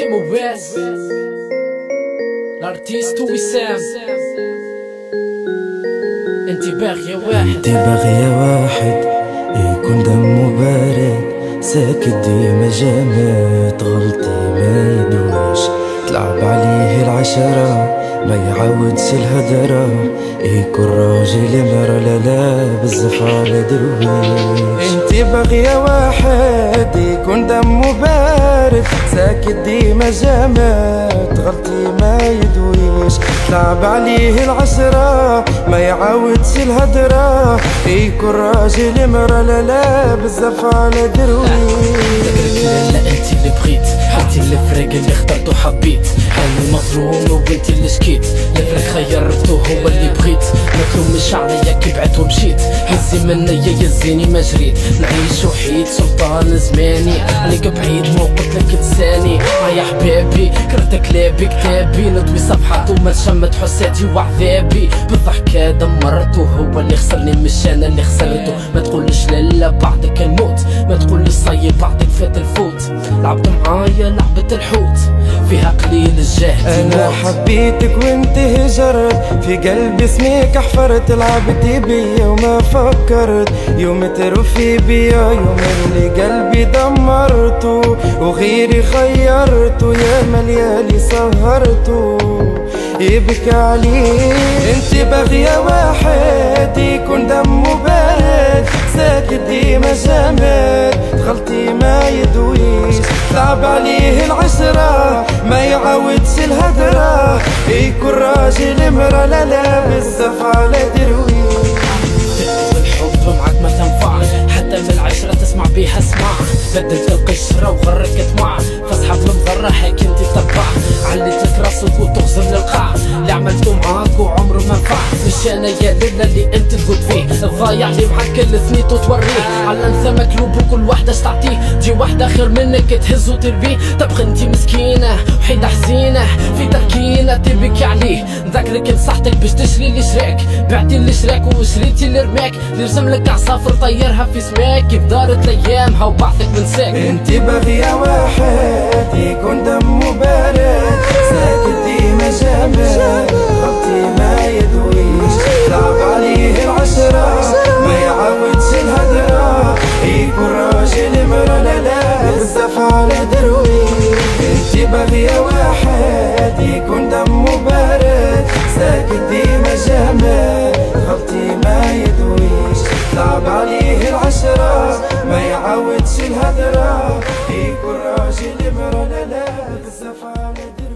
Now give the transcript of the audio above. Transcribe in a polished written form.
ديما واس الارتيست وسام. انت باغية واحد يكون دمه بارد، ساكت ديما جامد، غلطي ما يدويش، تلعب عليه العشرة ما يعاودش الهدرة، يكون راجل مرة لا بزاف على درويش. انتي باغية واحد يكون دمه بارد، ساكت ديما جامد، غلطي ما يدويش، تلعب عليه العشرة ما يعاودش الهدرة، يكون راجل مرة لا بزاف على درويش. لا انتي اللي بغيت، انتي اللي فرق اللي اخترت وحبيت، انا المظلوم وانتي اللي شكيت، الفرق خيرته هو اللي بغيت، ما تلومش عليا كي بعت ومشيت، هزي منيا يزيني ما جريت، نعيش وحيد سلطان زماني، عليك بعيد مو قتلك لساني، يا حبابي كرهت كلابي كتابي، نطوي صفحات وما تشمت حساتي وعذابي، بالضحكة دمرته هو اللي خسرني مش انا اللي خسرته، ما تقولش لا بعدك الموت، ما تقولش صيب بعدك فات الفوت، لعبت معايا لعبة الحوت فيها قليل الجهد. انا حبيتك وانت هجرت، في قلبي اسمك حفرت، لعبتي بيا وما فكرت، يوم تروفي بيا يوم اللي قلبي دمرته، وغيري خيرته، يا مليالي سهرته يبكي عليه. انت باغية واحد يكون دمه بارد، ساكت ديما جامد، غلطي ما يدويش، لعب عليه العشرة ما يعاودش الهدرة، يكون راجل مرة لا بزاف على درويش. الحب معك ما تنفع، حتى من العشرة تسمع بيها اسمع، بدلت القشرة وغرك طمع، فاصحاب المضرة حكي انت تبع، عليت لك راسك وتغزر للقاع، اللي عملته معاك وعمره ما نفع، مش انا يا ليلة اللي انت تقول فيه، الضايع اللي معاك كل ثنيت وتوريه، على انثى مكلوب وكل وحدة تعطيه، تجي وحدة خير منك تهز وتربيه، تبقى انت مسكينة وحيدة حزينة في تركينة تبكي عليه، نذكرك نصحتك باش تشري لي شراك، بعتي اللي شراك وشريتي اللي رماك، نرسم لك عصافر طيرها في سماك، كيف دارت الايامها وبعثك بنساك. انت باغية واحد يكون دمه بارد، ساكت ديما جامد، غلطي ما يدويش، لعب عليه العشرة ما يعاودش الهدرة، يكون راجل مرة لا بزاف على درويش. انت باغية واحد يكون دمه بارد، ساكت ديما جامد، غلطي ما يدويش، لعب عليه العشرة ما يعاودش الهدرة، يكون راجل مرة لا بزاف على درويش.